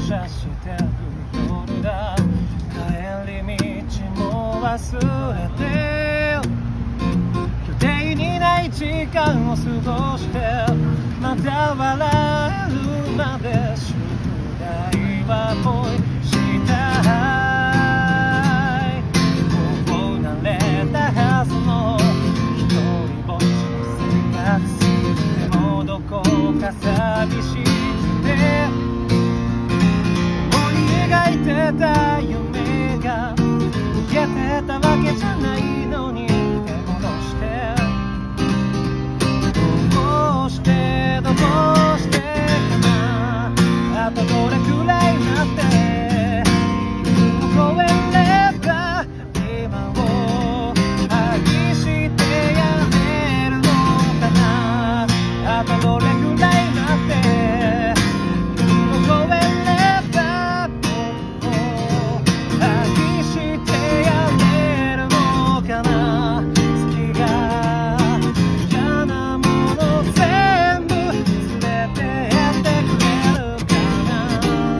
車してる夜だ。帰り道も忘れて予定にない時間を過ごして、また笑えるまで宿題は恋したい。もう慣れたはずの一人ぼっちの生活でもどこか寂しくて、思い描いてた夢が消えてたわけじゃないのに、手戻してどうしてかな。あとどれくらい待って超えれば今を愛してやめるのかな。あとどれくらい待って超えれば僕を愛してやめるのかな。月が嫌なもの全部連れてってくれるかな。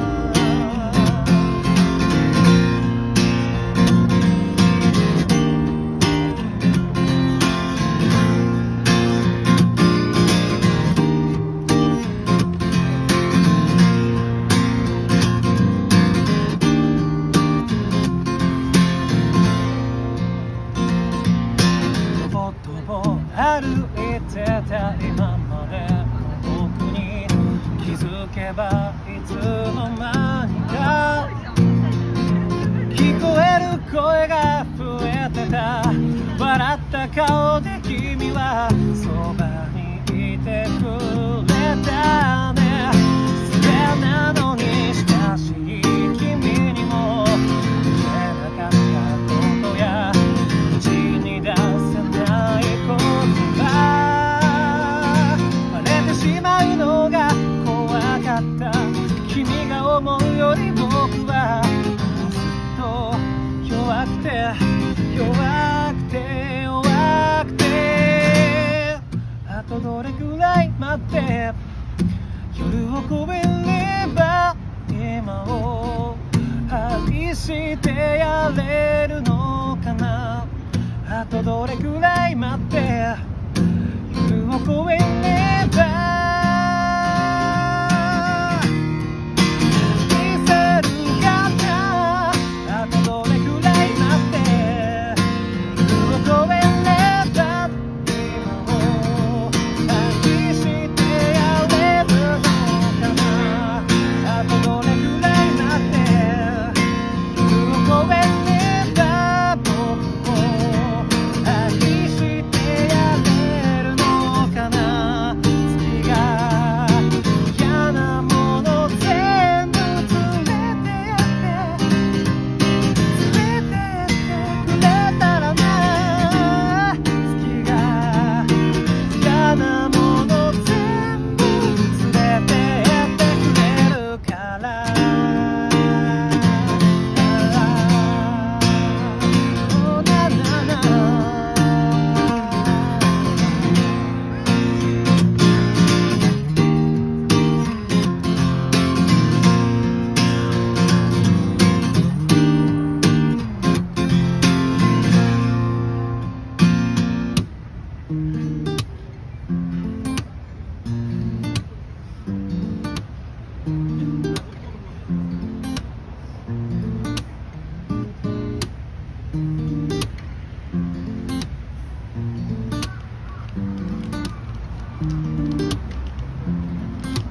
とぼ歩いてた今までの僕に気づけばいつの間にか聞こえる声が増えてた。笑った顔で君はそばにいてくれたね。それなのにしかし君にも言えなかったことや口に出せないことがバレてしまうのが怖かった。君が思うより僕はずっと弱くてあとどれくらい待って夜を越えれば今を愛してやれるのかな。あとどれくらい待って夜を越えれば見せるかな。あとどれくらい待って夜を越えれば今を愛してやれるのかな。あとどれくらい待って夜を越えれば僕を愛してやれるのかな。月が嫌なもの全部連れてってくれたらな。月が嫌なもの全部連れてってくれるから。Oh, na, na, na.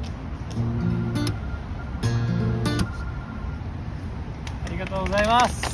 ありがとうございます。